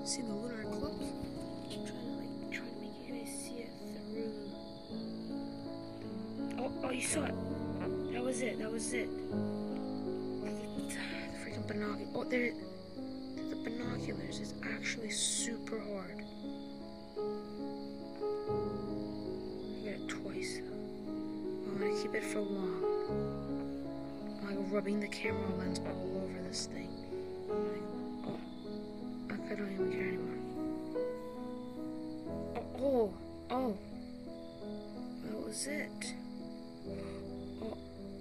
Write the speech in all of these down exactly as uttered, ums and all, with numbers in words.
See the lunar eclipse? I'm trying to like try to make you guys see it through. Oh, oh, you saw it. That was it. That was it. The freaking binoculars. Oh, there. The binoculars is actually super hard. I got it twice. I'm gonna keep it for long. I'm like rubbing the camera lens all over this thing. I'm like, oh, I don't even care anymore. Oh, oh, oh, that was it. Oh.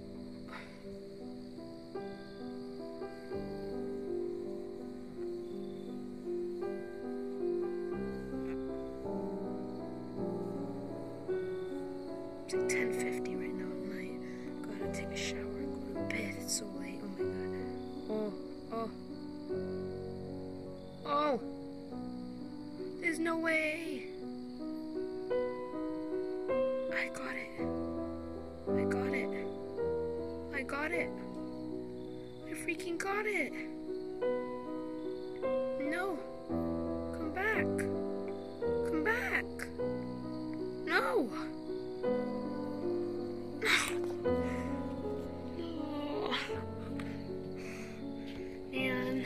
It's like ten fifty right now at night. Gotta take a shower and go to bed. It's so late. Oh my god. Oh, oh. Oh! There's no way! I got it. I got it. I got it. I freaking got it. No. Come back. Come back. No. Man.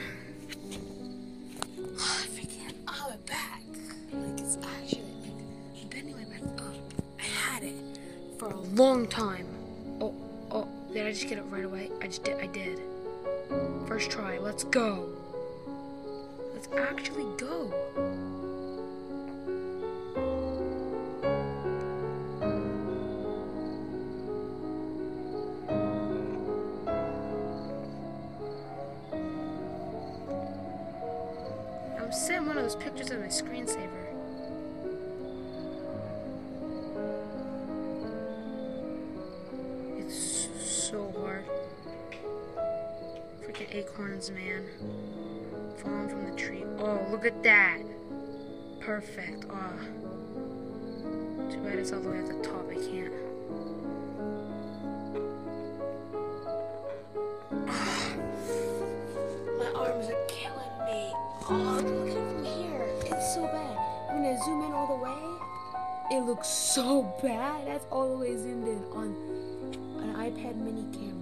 I freaking have it back. Like it's actually like bending my back up. I had it for a long time. Oh, oh, did I just get it right away? I just did, I did. First try, let's go. Let's actually go. I'm sending one of those pictures of my screensaver. It's so hard. Freaking acorns, man. Falling from the tree. Oh, look at that. Perfect. Oh. Too bad it's all the way at the top. I can't. My arms are killing me. Oh, look at it from here. It's so bad. When I zoom in all the way, it looks so bad. That's all the way zoomed in on an iPad mini camera.